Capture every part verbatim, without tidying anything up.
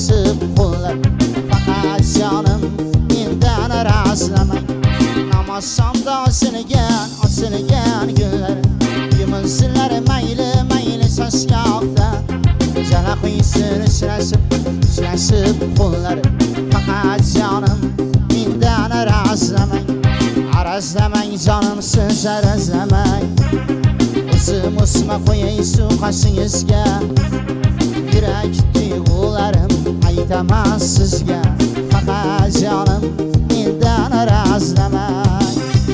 silashib qo'llar faqat jonim mendan arazlamang namoz somda osilgan osilgan gullar yumunsinlar mayli mayli sochyoqda jala quysin silashib silashib qo'llar faqat jonim mendan arazlamang arazlamang jonim siz arazlamang o'zim o'sma qo'yay shu qoshingizga yurak tuyg'ularim aytaman sizga faqat jonim mendan arazlamang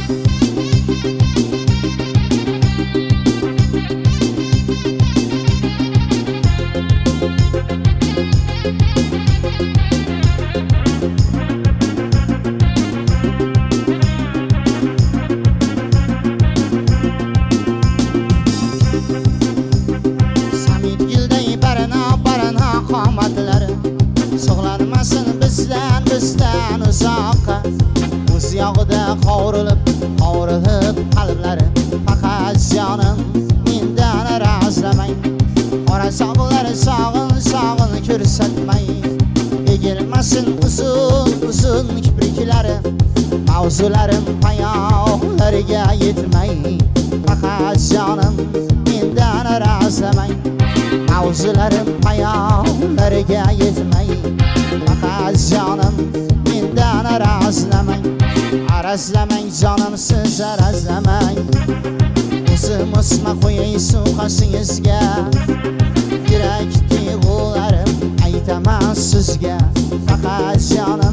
sog'lanmasin bizdan bizdan uzoqqa o'z yog'ida qovurilib qovurilib qalblari faqat jonim mendan arazlamang qora sog'lar sog'in sog'in ko'rsatmay egilmasin uzun uzun kipriklari mavzularim payoqlariga yetmay faqat jonim mendan arazlamang mavzularim payoqlariga yetmay faqat jonim mendan arazlamang arazlamang jonim siz arazlamang o'zim o'sma qo'yay shu qoshingizga yurak tuyg'ularim aytaman sizga faqat jonim